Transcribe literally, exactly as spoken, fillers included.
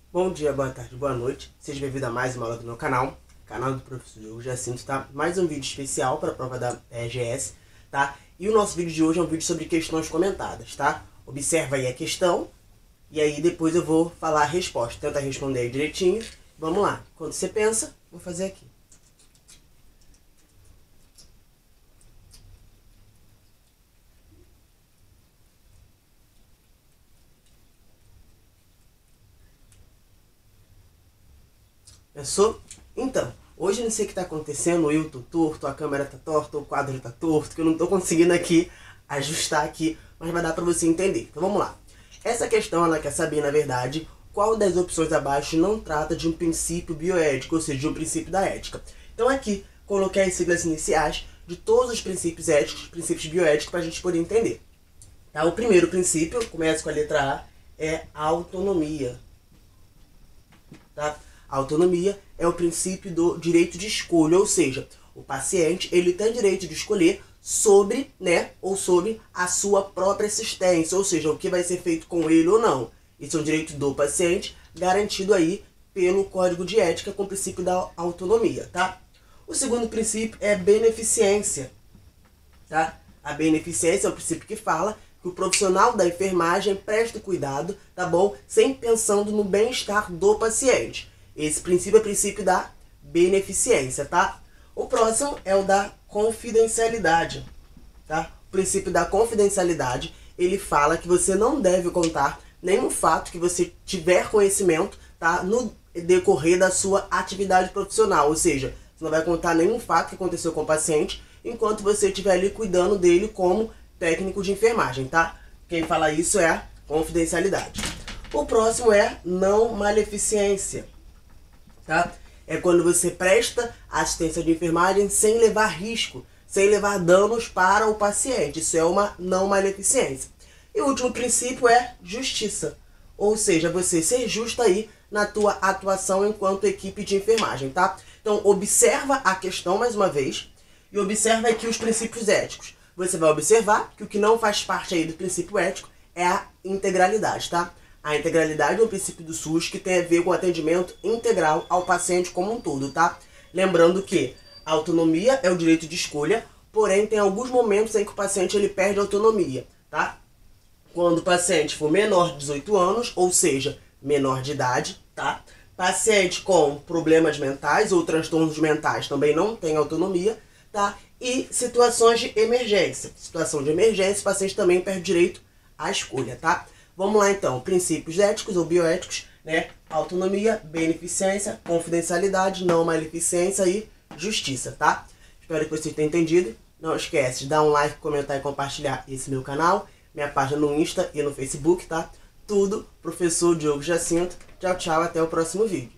Bom dia, boa tarde, boa noite. Seja bem-vindo a mais uma aula do meu canal, canal do professor Diogo Jacinto, tá? Mais um vídeo especial para a prova da E G S, tá? E o nosso vídeo de hoje é um vídeo sobre questões comentadas, tá? Observa aí a questão e aí depois eu vou falar a resposta. Tenta responder aí direitinho. Vamos lá. Quando você pensa, vou fazer aqui. Pensou? Então, hoje não sei o que está acontecendo, eu tô torto, a câmera tá torta, o quadro tá torto, que eu não tô conseguindo aqui ajustar aqui, mas vai dar para você entender. Então vamos lá. Essa questão ela quer saber, na verdade, qual das opções abaixo não trata de um princípio bioético, ou seja, de um princípio da ética. Então aqui, coloquei as siglas iniciais de todos os princípios éticos, princípios bioéticos, para a gente poder entender. Tá? O primeiro princípio, começa com a letra A, é a autonomia. Tá? A autonomia é o princípio do direito de escolha, ou seja, o paciente ele tem direito de escolher sobre, né, ou sobre a sua própria existência, ou seja, o que vai ser feito com ele ou não. Isso é um direito do paciente, garantido aí pelo Código de Ética com o princípio da autonomia, tá? O segundo princípio é beneficência, tá? A beneficência é o princípio que fala que o profissional da enfermagem presta cuidado, tá bom? Sempre pensando no bem-estar do paciente. Esse princípio é o princípio da beneficência, tá? O próximo é o da confidencialidade, tá? O princípio da confidencialidade, ele fala que você não deve contar nenhum fato que você tiver conhecimento, tá? No decorrer da sua atividade profissional, ou seja, você não vai contar nenhum fato que aconteceu com o paciente enquanto você estiver ali cuidando dele como técnico de enfermagem, tá? Quem fala isso é a confidencialidade. O próximo é não maleficência. Tá? É quando você presta assistência de enfermagem sem levar risco, sem levar danos para o paciente. Isso é uma não maleficência. E o último princípio é justiça. Ou seja, você ser justo aí na tua atuação enquanto equipe de enfermagem, tá? Então, observa a questão mais uma vez e observa aqui os princípios éticos. Você vai observar que o que não faz parte aí do princípio ético é a integralidade, tá? A integralidade é um princípio do SUS que tem a ver com o atendimento integral ao paciente como um todo, tá? Lembrando que a autonomia é o direito de escolha, porém tem alguns momentos em que o paciente ele perde a autonomia, tá? Quando o paciente for menor de dezoito anos, ou seja, menor de idade, tá? Paciente com problemas mentais ou transtornos mentais também não tem autonomia, tá? E situações de emergência. Situação de emergência, o paciente também perde direito à escolha, tá? Vamos lá então, princípios éticos ou bioéticos, né? Autonomia, beneficência, confidencialidade, não maleficência e justiça, tá? Espero que você tenha entendido. Não esquece de dar um like, comentar e compartilhar esse meu canal, minha página no Insta e no Facebook, tá? Tudo, professor Diogo Jacinto. Tchau, tchau, até o próximo vídeo.